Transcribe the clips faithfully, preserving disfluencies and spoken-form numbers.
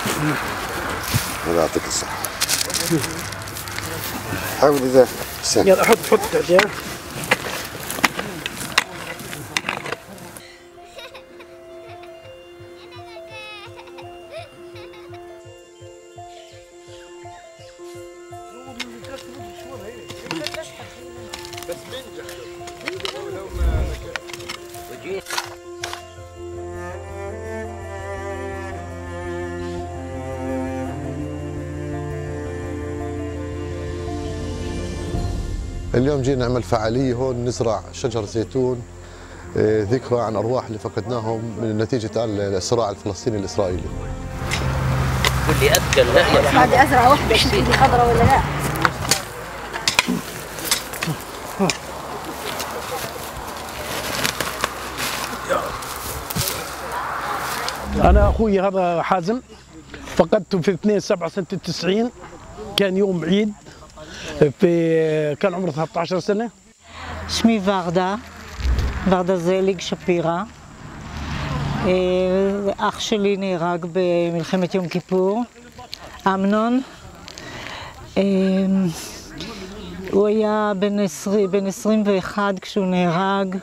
الله يعطيك الصحة. حاول إذا سن. يلا حط حط تعديها. بس بنجح لو ما وجيت. اليوم جينا نعمل فعالية هون، نزرع شجر زيتون ذكرى عن أرواح اللي فقدناهم من نتيجة الصراع الفلسطيني الإسرائيلي. قول لي أذكر لا بدي أزرع وحدة، شوف دي خضرة ولا لا؟ أنا أخوي هذا حازم فقدته في اثنين سبعة سنة تسعين، كان يوم عيد، في كان عمره ثلاثة عشر سنة. اسمي ورדה, ורדה זליג שפירא. אח שלי נהרג במלחמת יום כיפור, אמנון. הוא היה בן עשרים ואחת כשהוא נהרג.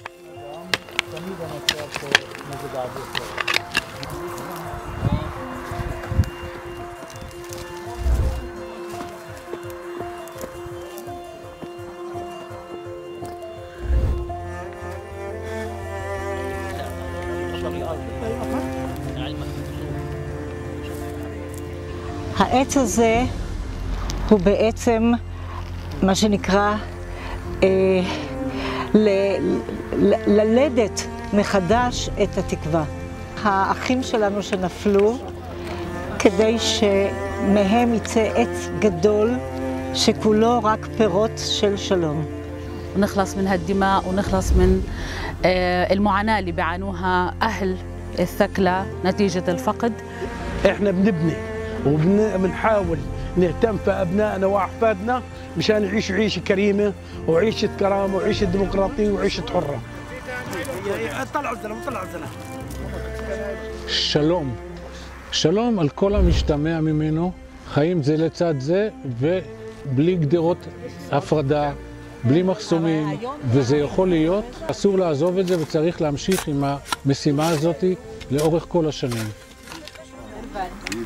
העץ הזה הוא בעצם מה שנקרא אה, ל, ל, ללדת מחדש את התקווה. האחים שלנו שנפלו, כדי שמהם יצא עץ גדול שכולו רק פירות של שלום. ونخلص من هالدماء ونخلص من المعاناة اللي بيعانوها أهل الثكلى نتيجة الفقد. احنا بنبني وبنحاول نهتم في أبنائنا وأحفادنا مشان يعيشوا عيشة كريمة وعيشة كرامة وعيشة ديمقراطية وعيشة حرة. طلعوا الزلمة طلعوا الزلمة. שלום. שלום על כל המשתמע ממנו, חיים זה לצד זה ובלי גדרות הפרדה, בלי מחסומים, וזה יכול להיות, אסור לעזוב את זה וצריך להמשיך עם המשימה הזאת לאורך כל השנים.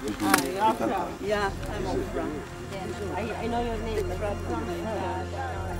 Yeah, I'm Oprah. I, I know your name.